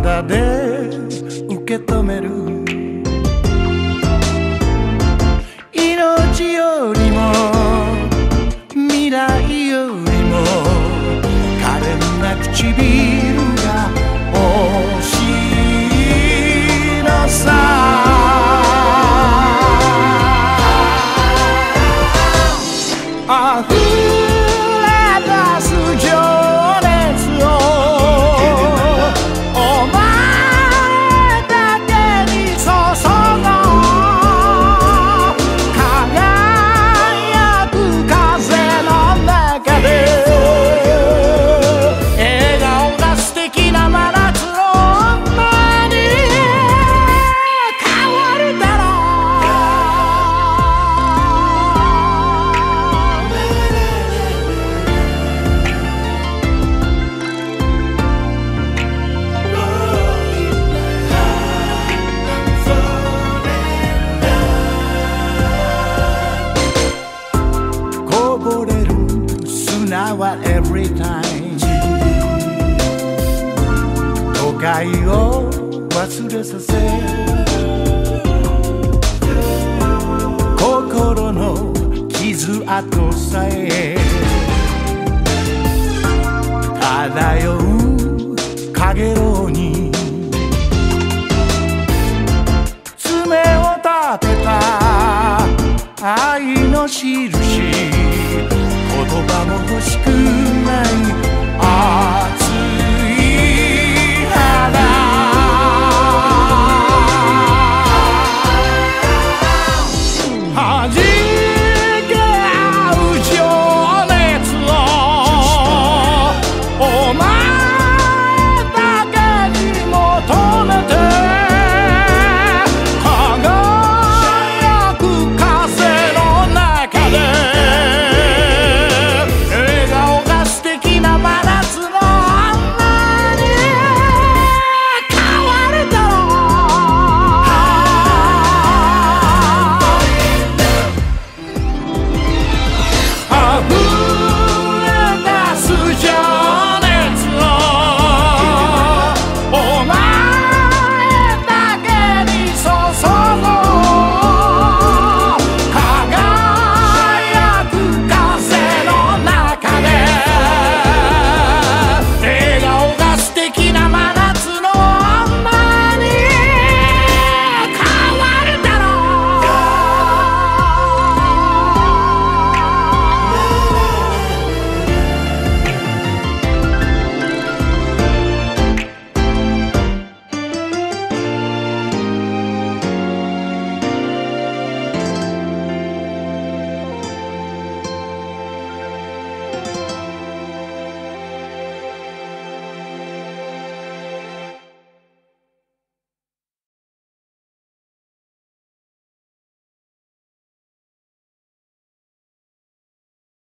体で受け止める。命よりも未来よりも可憐な唇が欲しいのさ。溢れ出す情熱をお前だけに注ごう。輝く風の中で笑顔が素敵な真夏の女に変わるだろう。こぼれる砂は every time 都会を忘れさせ心の傷跡さえ漂うかげろうに爪を立てた愛の印、言葉も欲しくない